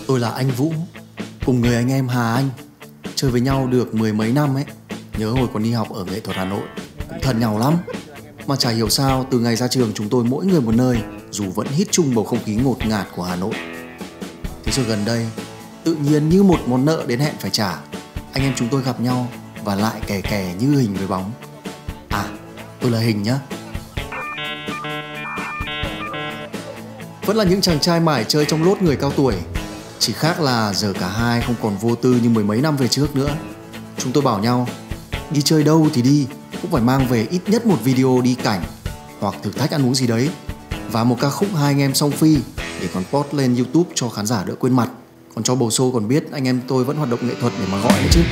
Tôi là anh Vũ, cùng người anh em Hà Anh. Chơi với nhau được mười mấy năm ấy. Nhớ hồi còn đi học ở nghệ thuật Hà Nội, cũng thân nhau lắm. Mà chả hiểu sao từ ngày ra trường chúng tôi mỗi người một nơi, dù vẫn hít chung bầu không khí ngột ngạt của Hà Nội. Thế rồi gần đây, tự nhiên như một món nợ đến hẹn phải trả, anh em chúng tôi gặp nhau và lại kè kè như hình với bóng. À, tôi là Hình nhá. Vẫn là những chàng trai mải chơi trong lốt người cao tuổi, chỉ khác là giờ cả hai không còn vô tư như mười mấy năm về trước nữa. Chúng tôi bảo nhau, đi chơi đâu thì đi, cũng phải mang về ít nhất một video đi cảnh hoặc thử thách ăn uống gì đấy, và một ca khúc hai anh em song phi để còn post lên YouTube cho khán giả đỡ quên mặt. Còn cho bầu xô còn biết anh em tôi vẫn hoạt động nghệ thuật để mà gọi nữa chứ.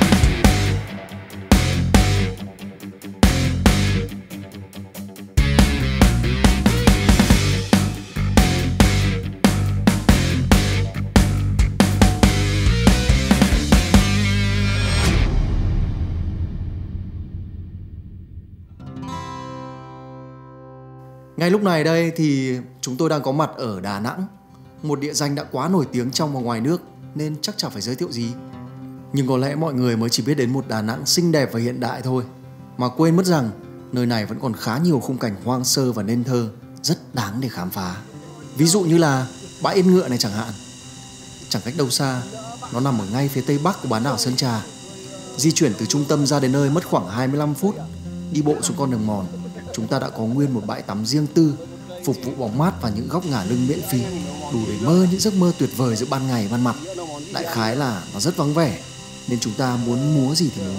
Ngay lúc này đây thì chúng tôi đang có mặt ở Đà Nẵng, một địa danh đã quá nổi tiếng trong và ngoài nước nên chắc chả phải giới thiệu gì. Nhưng có lẽ mọi người mới chỉ biết đến một Đà Nẵng xinh đẹp và hiện đại thôi, mà quên mất rằng nơi này vẫn còn khá nhiều khung cảnh hoang sơ và nên thơ rất đáng để khám phá. Ví dụ như là bãi Yên Ngựa này chẳng hạn. Chẳng cách đâu xa, nó nằm ở ngay phía tây bắc của bán đảo Sơn Trà. Di chuyển từ trung tâm ra đến nơi mất khoảng 25 phút. Đi bộ xuống con đường mòn, chúng ta đã có nguyên một bãi tắm riêng tư, phục vụ bóng mát và những góc ngả lưng miễn phí, đủ để mơ những giấc mơ tuyệt vời giữa ban ngày ban mặt. Đại khái là nó rất vắng vẻ, nên chúng ta muốn múa gì thì múa.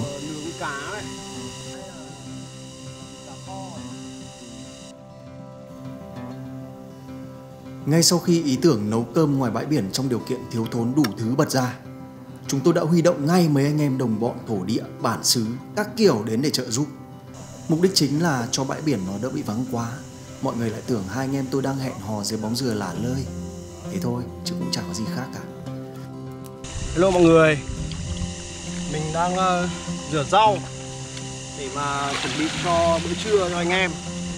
Ngay sau khi ý tưởng nấu cơm ngoài bãi biển trong điều kiện thiếu thốn đủ thứ bật ra, chúng tôi đã huy động ngay mấy anh em đồng bọn thổ địa, bản xứ, các kiểu đến để trợ giúp. Mục đích chính là cho bãi biển nó đỡ bị vắng quá. Mọi người lại tưởng hai anh em tôi đang hẹn hò dưới bóng dừa lả lơi. Thế thôi, chứ cũng chẳng có gì khác cả. Hello mọi người, mình đang rửa rau để mà chuẩn bị cho bữa trưa cho anh em.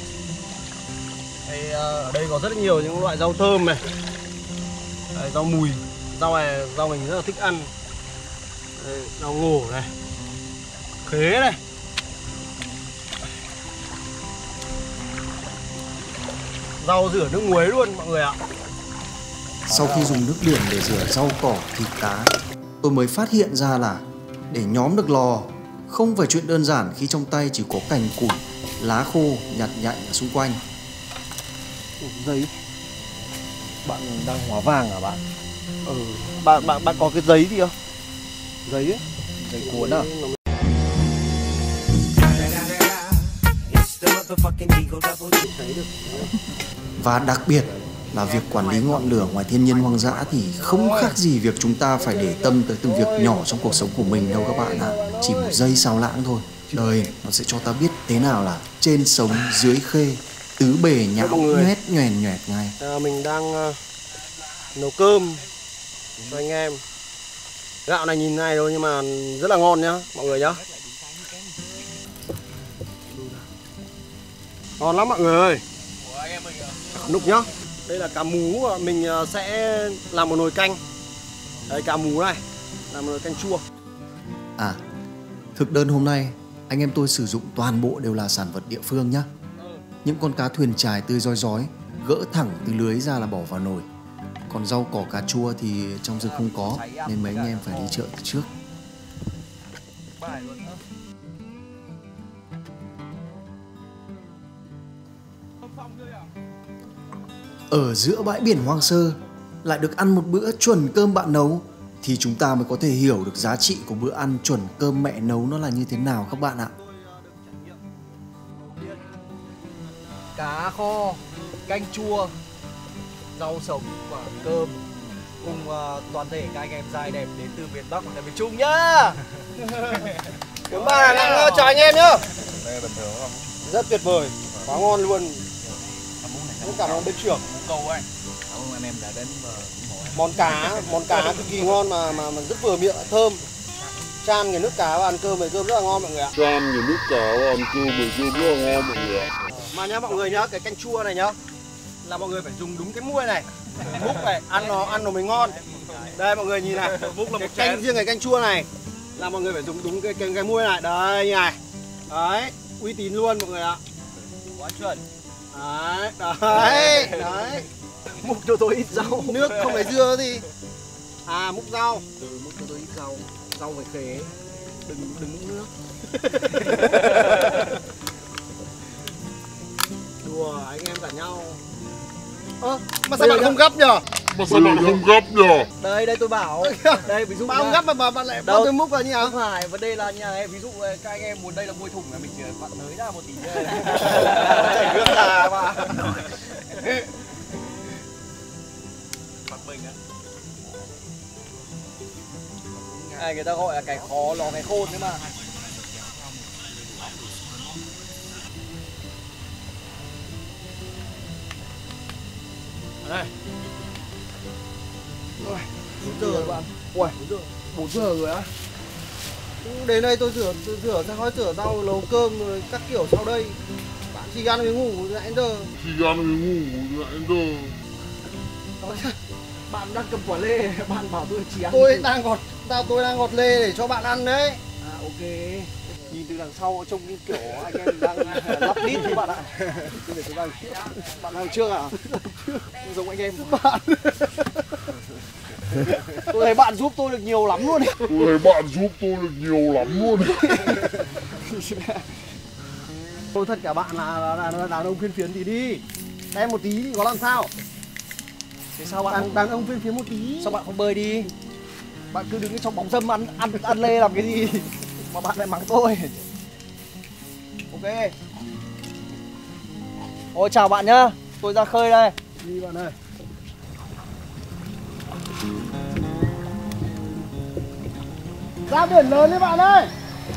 Ở đây có rất nhiều những loại rau thơm này. Đây, rau mùi, rau này rau mình rất là thích ăn. Đây, rau ngổ này, khế này. Rau rửa nước muối luôn mọi người ạ. Sau khi dùng nước biển để rửa rau cỏ, thịt cá, tôi mới phát hiện ra là để nhóm được lò không phải chuyện đơn giản khi trong tay chỉ có cành củi, lá khô nhặt nhạnh ở xung quanh. Giấy. Bạn đang hóa vàng à bạn? Bạn có cái giấy gì không? Giấy ấy. Giấy cuốn à? Và đặc biệt là việc quản lý ngọn lửa ngoài thiên nhiên hoang dã thì không khác gì việc chúng ta phải để tâm tới từng việc nhỏ trong cuộc sống của mình đâu các bạn ạ. Chỉ một giây sao lãng thôi, đời nó sẽ cho ta biết thế nào là trên sống dưới khê, tứ bề nhão nhoét nhoèn nhoẹt ngay. Mình đang nấu cơm cho anh em. Gạo này nhìn này thôi nhưng mà rất là ngon nhá mọi người nhá. Ngon lắm mọi người ơi. Nục nhá. Đây là cá mú, mình sẽ làm một nồi canh. Đây cá mú này, làm một nồi canh chua. À, thực đơn hôm nay anh em tôi sử dụng toàn bộ đều là sản vật địa phương nhá. Những con cá thuyền chài tươi rói rói, gỡ thẳng từ lưới ra là bỏ vào nồi. Còn rau cỏ cà chua thì trong rừng không có, nên mấy anh em phải đi chợ từ trước. Ở giữa bãi biển hoang sơ lại được ăn một bữa chuẩn cơm bạn nấu thì chúng ta mới có thể hiểu được giá trị của bữa ăn chuẩn cơm mẹ nấu nó là như thế nào các bạn ạ. Cá kho, canh chua, rau sống và cơm cùng toàn thể các anh em trai đẹp đến từ miền Bắc và miền Trung nhá. Chúng ta đang chào anh em nhá. Rất tuyệt vời, quá ngon luôn. Rất cảm ơn bên trưởng. Câu anh. Cảm ơn anh em đã đến và món cá cực kỳ ngon mà rất vừa miệng, thơm. Chan cái nước cá và ăn cơm với cơm rất là ngon mọi người ạ. Chan cái nước cá và ăn cơm với cơm rất là ngon mọi người ạ. Mà nhá mọi người nhá, cái canh chua này nhá là mọi người phải dùng đúng cái muôi này, múc này, ăn nó mới ngon. Đây mọi người nhìn này, cái canh riêng cái canh chua này là mọi người phải dùng đúng cái muôi này. Đây như này. Đấy, uy tín luôn mọi người ạ. Quá chuẩn. Đấy. Múc cho tôi ít rau. Nước không phải dưa gì. Múc rau. Múc cho tôi ít rau. Rau phải khế. Đừng múc nước. Đùa anh em cả nhau. Mà sao bạn không gấp nhở? Đây tôi bảo. Đây ví dụ Bạn không gấp mà bạn lại bao tôi múc vào như nào? Không phải, vấn đề là như này, ví dụ các anh em muốn đây là môi thủng là mình chỉ vặn nới ra một tí thôi. Chảy nước ra mà. Mặt mình á. Người ta gọi là cái khó lò cái khôn đấy mà. Đây. Rồi, 4 giờ bạn. Ui, 4 giờ rồi á. Đến đây tôi rửa rau nấu cơm rồi các kiểu sau đây. Bạn chỉ ăn với ngủ lại giờ. Bạn đang cầm quả lê, bạn bảo tôi chỉ ăn. Tôi đang gọt lê để cho bạn ăn đấy. Ok. Nhìn từ đằng sau trông như kiểu anh em đang lắp đít thôi bạn ạ. Bạn đang trước à? Giống anh em. Bạn. Tôi thấy bạn giúp tôi được nhiều lắm luôn. Tôi thật cả bạn là đàn ông phiên phiến thì đi. Em một tí thì có làm sao? Thế sao bạn đàn ông phiên phiến một tí. Sao bạn không bơi đi? Bạn cứ đứng trong bóng râm ăn lê làm cái gì? Mà bạn lại mắng tôi. Ok. Ôi chào bạn nhá. Tôi ra khơi đây. Đi bạn ơi. Ra biển lớn đấy bạn ơi.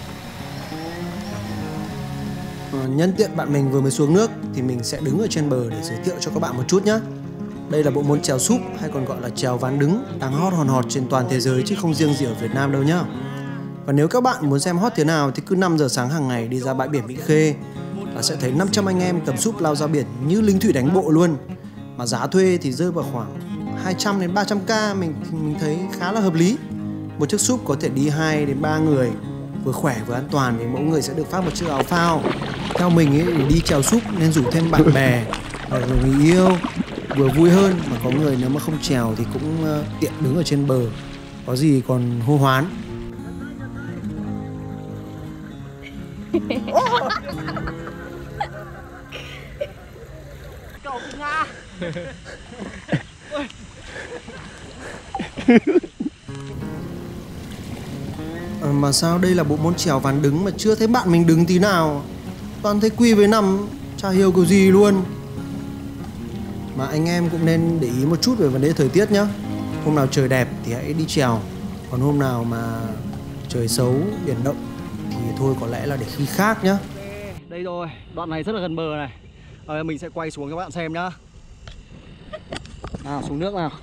Nhân tiện bạn mình vừa mới xuống nước thì mình sẽ đứng ở trên bờ để giới thiệu cho các bạn một chút nhé. Đây là bộ môn chèo súp hay còn gọi là chèo ván đứng đang hot hòn hot trên toàn thế giới chứ không riêng gì ở Việt Nam đâu nhá. Và nếu các bạn muốn xem hot thế nào thì cứ 5 giờ sáng hàng ngày đi ra bãi biển Mỹ Khê là sẽ thấy 500 anh em cầm súp lao ra biển như lính thủy đánh bộ luôn. Mà giá thuê thì rơi vào khoảng 200 đến 300k, mình thấy khá là hợp lý. Một chiếc súp có thể đi 2 đến 3 người, vừa khỏe vừa an toàn vì mỗi người sẽ được phát một chiếc áo phao. Theo mình ấy, để đi chèo súp nên rủ thêm bạn bè hoặc là người yêu, vừa vui hơn mà có người nếu mà không chèo thì cũng tiện đứng ở trên bờ, có gì còn hô hoán. Cậu Nga. Mà sao đây là bộ môn chèo ván đứng mà chưa thấy bạn mình đứng tí nào, toàn thấy Quy với nằm chả hiểu kiểu gì luôn. Mà anh em cũng nên để ý một chút về vấn đề thời tiết nhá. Hôm nào trời đẹp thì hãy đi chèo, còn hôm nào mà trời xấu biển động thì thôi có lẽ là để khi khác nhá. Đây rồi, đoạn này rất là gần bờ này. Mình sẽ quay xuống cho các bạn xem nhá. Nào, xuống nước nào.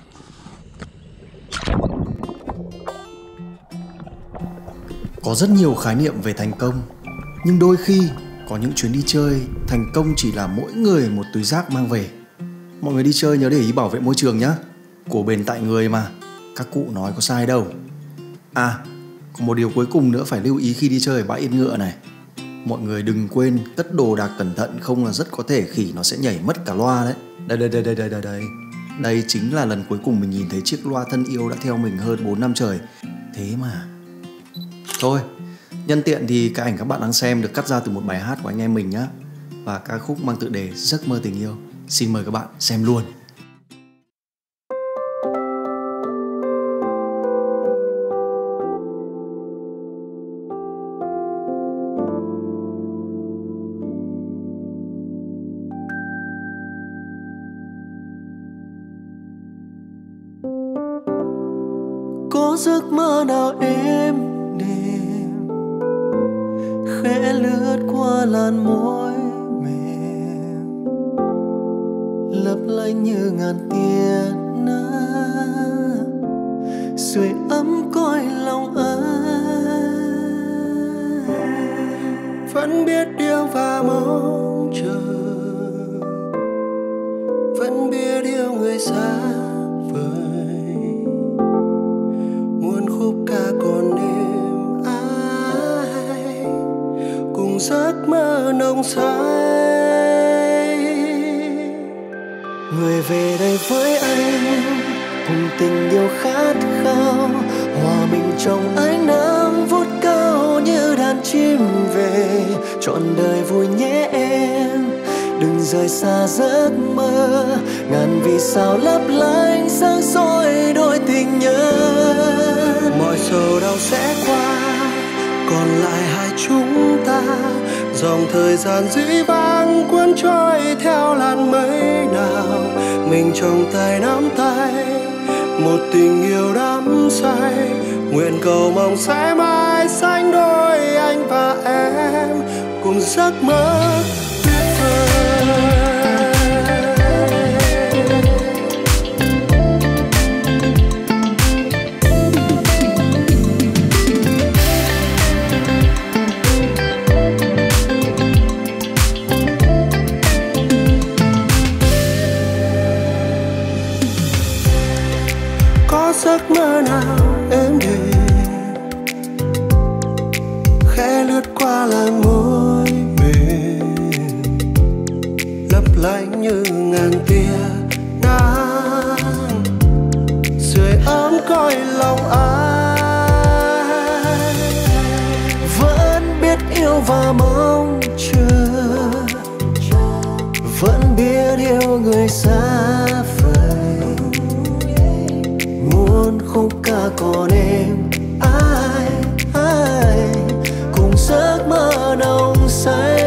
Có rất nhiều khái niệm về thành công, nhưng đôi khi có những chuyến đi chơi thành công chỉ là mỗi người một túi rác mang về. Mọi người đi chơi nhớ để ý bảo vệ môi trường nhé, của bền tại người mà, các cụ nói có sai đâu. Còn một điều cuối cùng nữa phải lưu ý khi đi chơi ở bãi yên ngựa này. Mọi người đừng quên cất đồ đạc cẩn thận, không là rất có thể khỉ nó sẽ nhảy mất cả loa đấy. Đây. Đây chính là lần cuối cùng mình nhìn thấy chiếc loa thân yêu đã theo mình hơn 4 năm trời. Thế mà. Thôi, nhân tiện thì cái ảnh các bạn đang xem được cắt ra từ một bài hát của anh em mình nhé, và ca khúc mang tựa đề Giấc mơ tình yêu. Xin mời các bạn xem luôn. Có giấc mơ nào êm đềm khẽ lướt qua làn môi mềm, lấp lánh như ngàn tia nắng sưởi ấm cõi lòng anh. Vẫn biết yêu và mong chờ, vẫn biết yêu người xa vời, say. Người về đây với anh cùng tình yêu khát khao, hòa mình trong ánh nắng vút cao như đàn chim về. Trọn đời vui nhé em, đừng rời xa giấc mơ. Ngàn vì sao lấp lánh sáng soi đôi tình nhân. Mọi sầu đau sẽ qua, còn lại hai chúng ta. Dòng thời gian dĩ vãng cuốn trôi theo làn mây nào. Mình trong tay nắm tay, một tình yêu đắm say. Nguyện cầu mong sẽ mãi sánh đôi anh và em cùng giấc mơ tuyệt vời. Giấc mơ nào em để khẽ lướt qua làn môi mềm, lấp lánh như ngàn tia nắng sưởi ấm cõi lòng ai. Vẫn biết yêu và mong chờ, vẫn biết yêu người xa vời. Muốn khúc ca còn em ai cùng giấc mơ nồng say.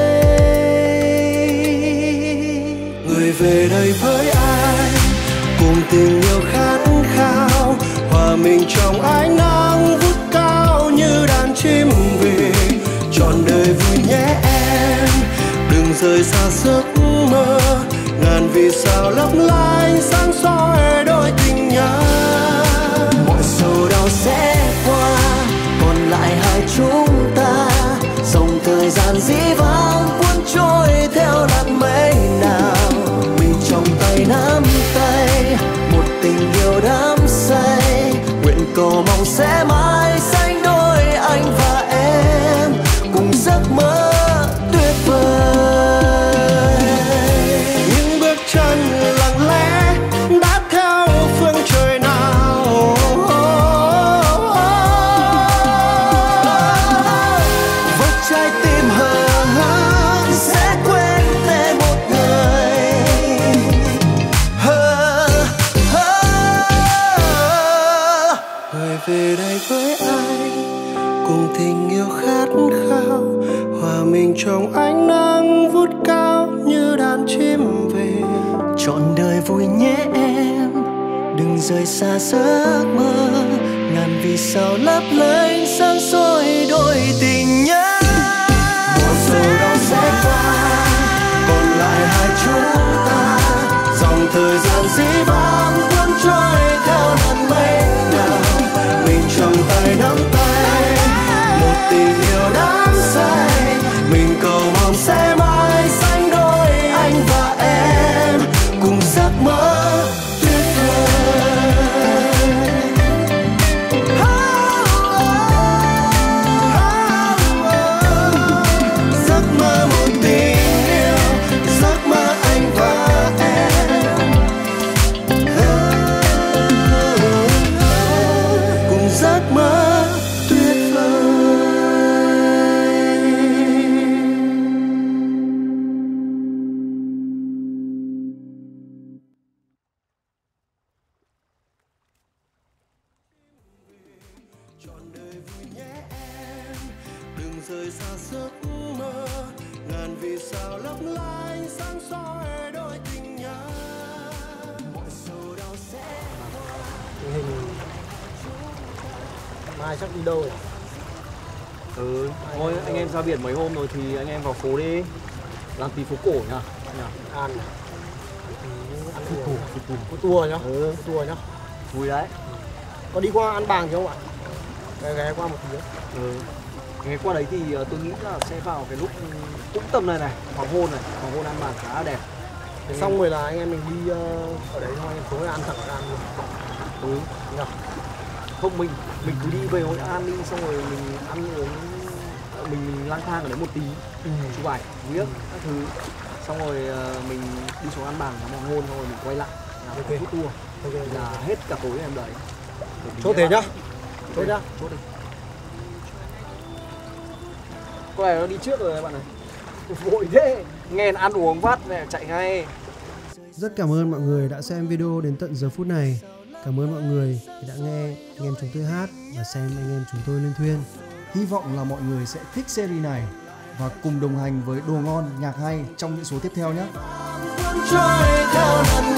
Người về đây với ai cùng tình yêu khát khao, hòa mình trong ánh nắng vút cao như đàn chim về. Trọn đời vui nhé em, đừng rời xa giấc mơ. Ngàn vì sao lấp lánh sáng soi đôi tình nhân. Mọi sầu đau sẽ qua, còn lại hai chúng ta. Dòng thời gian dĩ vãng cuốn trôi theo làn mây nào. Mình trong tay nắm tay, một tình yêu đắm say. Nguyện cầu mong sẽ mãi sánh đôi anh và em cùng giấc mơ tuyệt vời. Những bước chân lặng lẽ đã theo phương trời nào. Với trái tim hờ hững sẽ quên tên một người. Người về đây với anh cùng tình yêu khát khao, hòa mình trong ánh nắng vút cao như đàn chim về. Trọn đời vui nhé em, đừng rời xa giấc mơ. Ngàn vì sao lấp lánh sáng soi đôi tình nhân. Một sầu đau sẽ qua, còn lại hai chúng ta. Dòng thời gian dĩ vãng cuốn trôi theo làn mây nào. Mình trong tay nắm tay, một tình yêu đắm say. Mình cầu mong sẽ mãi sánh đôi anh và em cùng giấc mơ tuyệt vời. Giấc mơ một tình yêu, giấc mơ anh và em cùng giấc mơ tuyệt vời. Trọn đời vui nhé em, đừng rời xa giấc mơ. Ngàn vì sao lấp lánh sáng soi đôi tình nhân. Mọi sầu đau sẽ Tình hình mai chắc đi đâu rồi? Thôi anh em ra biển mấy hôm rồi thì anh em vào phố đi. Làm tí phố cổ nhá. Ăn có tour nhá. Tour nhá. Vui đấy. Có đi qua An Bàng không ạ? Ghé qua một tí. Ngày qua đấy thì tôi nghĩ là sẽ vào cái lúc cũng tầm này này, hoàng hôn An Bàng khá là đẹp. Thế xong rồi là anh em mình đi ở đấy thôi, anh em tối ăn thẳng ở An luôn. Không, mình cứ đi về Hội An đi, xong rồi mình ăn uống mình lang thang ở đấy một tí, chụp ảnh, viết các thứ, xong rồi mình đi xuống ăn bàn ngắm hoàng hôn, xong rồi mình quay lại làm một phút tour, là hết cả tối em đấy. Chốt thế nhá. Chốt nhá, chốt đi. Có này nó đi trước rồi bạn này. Vội thế, nghe ăn uống vắt mẹ chạy ngay. Rất cảm ơn mọi người đã xem video đến tận giờ phút này. Cảm ơn mọi người đã nghe anh em chúng tôi hát và xem anh em chúng tôi liên thuyên. Hy vọng là mọi người sẽ thích series này và cùng đồng hành với đồ ngon, nhạc hay trong những số tiếp theo nhé. trôi theo lần